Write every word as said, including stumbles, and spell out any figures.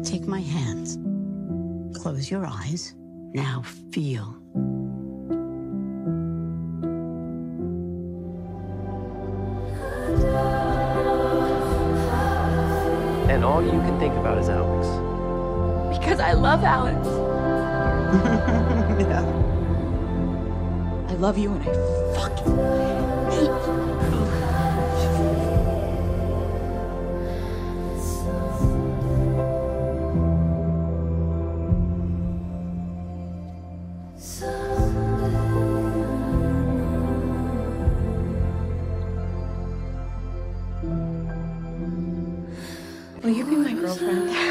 Take my hands. Close your eyes. Now feel. And all you can think about is Alex. Because I love Alex. Yeah. I love you and I fucking hate you. Will you be my girlfriend?